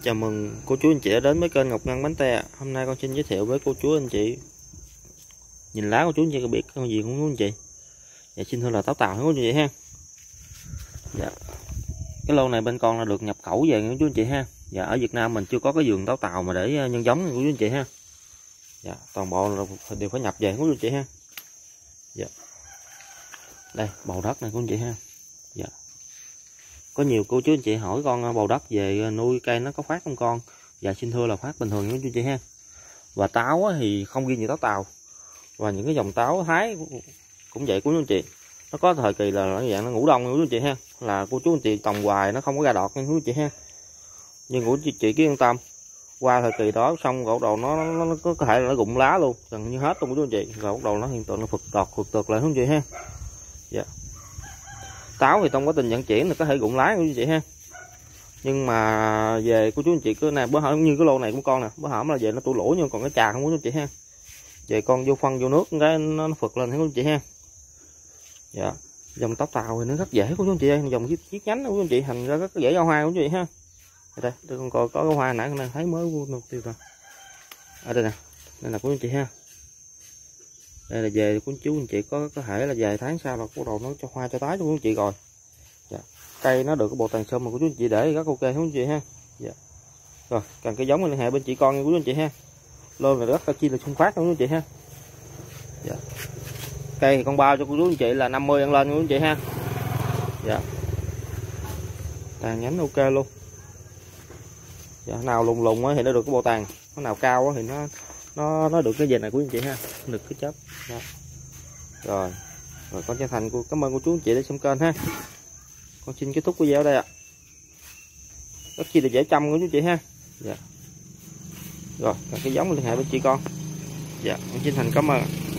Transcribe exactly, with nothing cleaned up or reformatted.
Chào mừng cô chú anh chị đã đến với kênh Ngọc Ngân Bánh Te. Hôm nay con xin giới thiệu với cô chú anh chị. Nhìn lá của chú anh chị có biết con gì không cô anh chị? Dạ xin thưa là táo tàu cô anh chị ha. Dạ. Cái lô này bên con là được nhập khẩu về cô chú anh chị ha. Dạ ở Việt Nam mình chưa có cái vườn táo tàu mà để nhân giống cô chú anh chị ha. Dạ toàn bộ là đều phải nhập về cô chú anh chị ha. Dạ. Đây bầu đất này cô anh chị ha. Dạ. Có nhiều cô chú anh chị hỏi con bầu đất về nuôi cây nó có phát không con? Dạ xin thưa là phát bình thường cô chú anh chị ha. Và táo thì không ghi như táo tàu, và những cái dòng táo Thái cũng vậy cô chú anh chị. Nó có thời kỳ là nó dạng nó ngủ đông cô chú anh chị ha, là cô chú anh chị trồng hoài nó không có ra đọt nha cô chú anh chị ha. Nhưng cô chú chị cứ yên tâm, qua thời kỳ đó xong rồi bắt đầu nó, nó, nó có thể là nó rụng lá luôn, gần như hết luôn cô chú anh chị. Rồi bắt đầu nó hiện tượng nó phật tọt phật tọt lại cô chú anh chị ha. Dạ. Táo thì trong quá trình vận chuyển là có thể rụng lá cô chú anh chị ha. Nhưng mà về cô chú anh chị cứ này bữa hổm như cái lô này của con nè, bữa hổm là về nó tủ lỗ nhưng còn cái trà không cô chú anh chị ha. Về con vô phân vô nước cái nó, nó phật lên thấy cô chú anh chị ha. Dạ. Dòng táo tàu thì nó rất dễ cô chú anh chị ơi, dòng chiếc chiếc nhánh cô chú anh chị, thành ra rất dễ ra hoa cô chú anh chị ha. Đây, đây con coi có cái hoa nãy con thấy mới một tiêu rồi. Ở đây nè, đây là cô chú anh chị ha. Đây là về cô chú anh chị có có thể là vài tháng sau là bắt đầu nó cho hoa cho tái cho cô chú anh chị rồi. Dạ. Cây nó được cái bộ tàn sơm mà cô chú anh chị để rất ok cô chú anh chị ha. Dạ. Rồi cần cái giống liên hệ bên chị con nha cô chú anh chị ha. Lô này rất là chi là xung phát cô chú anh chị ha. Dạ. Cây thì con bao cho cô chú anh chị là năm mươi ăn lên cô chú anh chị ha. Dạ. Tàn nhánh ok luôn. Dạ, nào lùng lùng thì nó được cái bộ tàn, nó nào cao thì nó nó nó được cái gì này của anh chị ha, được cái chớp đó. Rồi rồi con chân thành cô cảm ơn cô chú anh chị đã xem kênh ha. Con xin kết thúc video ở đây ạ. Rất chi là dễ chăm của chú chị ha. Dạ. Rồi cái giống liên hệ với chị con. Dạ con xin thành cảm ơn.